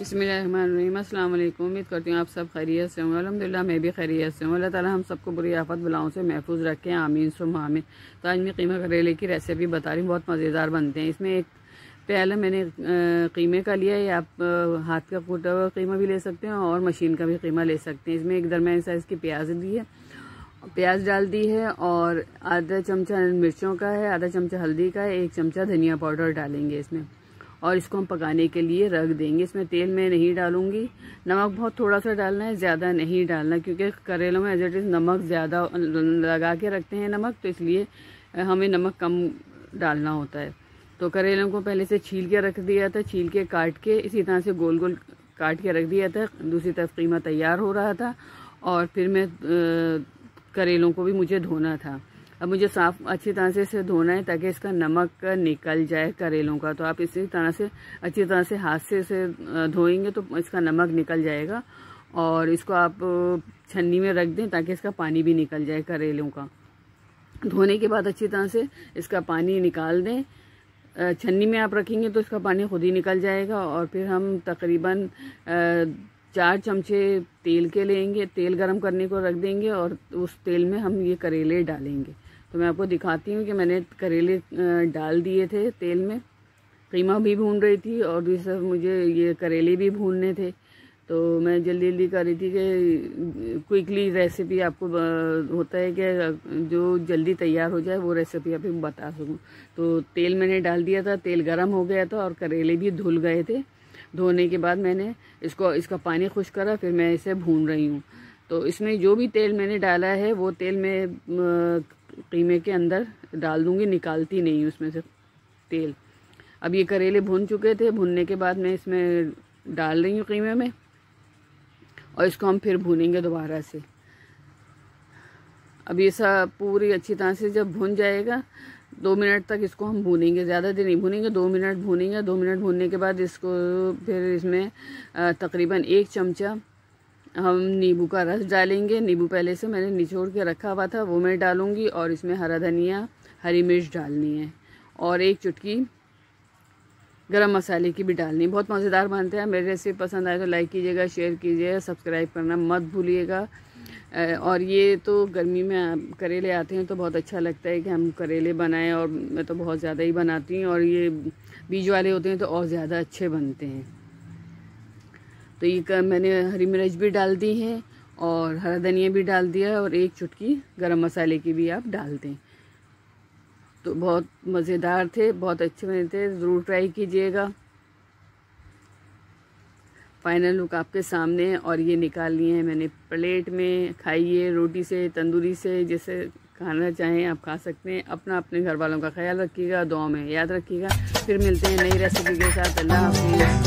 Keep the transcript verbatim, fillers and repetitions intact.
बिस्मिल्लाहिर्रहमानिर्रहीम। अस्सलाम वालेकुम। उम्मीद करती हूँ आप सब खैरियत से होंगे। अल्हम्दुलिल्लाह मैं भी खैरियत से हूँ। अल्लाह ताला हम सबको बुरी आफत बलाओं से महफूज रखें, आमीन सुम्मा आमीन। तो आज मैं कीमा करेले की रेसिपी बता रही हूँ, बहुत मज़ेदार बनते हैं। इसमें एक प्याला मैंने कीमे का लिया है, आप हाथ का कूटा हुआ कीमा भी ले सकते हैं और मशीन का भी कीमा ले सकते हैं। इसमें एक दरमियानी साइज़ की प्याज दी है, प्याज डाल दी है और आधा चमचा मिर्चों का है, आधा चमचा हल्दी का है, एक चमचा धनिया पाउडर डालेंगे इसमें और इसको हम पकाने के लिए रख देंगे। इसमें तेल मैं नहीं डालूंगी, नमक बहुत थोड़ा सा डालना है, ज़्यादा नहीं डालना, क्योंकि करेलों में एज इट इज़ नमक ज़्यादा लगा के रखते हैं नमक, तो इसलिए हमें नमक कम डालना होता है। तो करेलों को पहले से छील के रख दिया था, छील के काट के इसी तरह से गोल गोल काट के रख दिया था। दूसरी तरफ कीमा तैयार हो रहा था और फिर मैं करेलों को भी मुझे धोना था। अब मुझे साफ अच्छी तरह से इसे धोना है ताकि इसका नमक निकल जाए करेलों का। तो आप इसी तरह से अच्छी तरह से हाथ से इसे धोएंगे तो इसका नमक निकल जाएगा और इसको आप छन्नी में रख दें ताकि इसका पानी भी निकल जाए करेलों का। धोने के बाद अच्छी तरह से इसका पानी निकाल दें। छन्नी में आप रखेंगे तो इसका पानी खुद ही निकल जाएगा और फिर हम तकरीबन चार चमचे तेल के लेंगे, तेल गरम करने को रख देंगे और उस तेल में हम ये करेले डालेंगे। तो मैं आपको दिखाती हूँ कि मैंने करेले डाल दिए थे तेल में, कीमा भी भून रही थी और दूसरी तरफ मुझे ये करेले भी भूनने थे। तो मैं जल्दी जल्दी कर रही थी कि क्विकली रेसिपी आपको होता है कि जो जल्दी तैयार हो जाए वो रेसिपी आपको बता सकूँ। तो तेल मैंने डाल दिया था, तेल गर्म हो गया था और करेले भी धुल गए थे। धोने के बाद मैंने इसको इसका पानी खुश करा, फिर मैं इसे भून रही हूँ। तो इसमें जो भी तेल मैंने डाला है वो तेल मैं कीमे के अंदर डाल दूँगी, निकालती नहीं हूँ उसमें से तेल। अब ये करेले भून चुके थे, भूनने के बाद मैं इसमें डाल रही हूँ कीमे में और इसको हम फिर भूनेंगे दोबारा से। अब ये सब पूरी अच्छी तरह से जब भून जाएगा, दो मिनट तक इसको हम भूनेंगे, ज़्यादा देर नहीं भूनेंगे, दो मिनट भूनेंगे। दो मिनट भूनने के बाद इसको फिर इसमें तकरीबन एक चमचा हम नींबू का रस डालेंगे। नींबू पहले से मैंने निचोड़ के रखा हुआ था, वो मैं डालूंगी और इसमें हरा धनिया, हरी मिर्च डालनी है और एक चुटकी गरम मसाले की भी डालनी है। बहुत मज़ेदार बनते हैं। मेरी रेसिपी पसंद आए तो लाइक कीजिएगा, शेयर कीजिएगा, सब्सक्राइब करना मत भूलिएगा। और ये तो गर्मी में करेले आते हैं तो बहुत अच्छा लगता है कि हम करेले बनाएं और मैं तो बहुत ज़्यादा ही बनाती हूँ और ये बीज वाले होते हैं तो और ज़्यादा अच्छे बनते हैं। तो ये मैंने हरी मिर्च भी डाल दी है और हरा धनिया भी डाल दिया है और एक चुटकी गरम मसाले की भी आप डाल दें। तो बहुत मज़ेदार थे, बहुत अच्छे बने थे, ज़रूर ट्राई कीजिएगा। फाइनल लुक आपके सामने है और ये निकाल लिए हैं मैंने प्लेट में। खाइए रोटी से, तंदूरी से, जैसे खाना चाहें आप खा सकते हैं। अपना अपने घर वालों का ख्याल रखिएगा, दुआ में याद रखिएगा। फिर मिलते हैं नई रेसिपी के साथ। अल्लाह हाफिज़।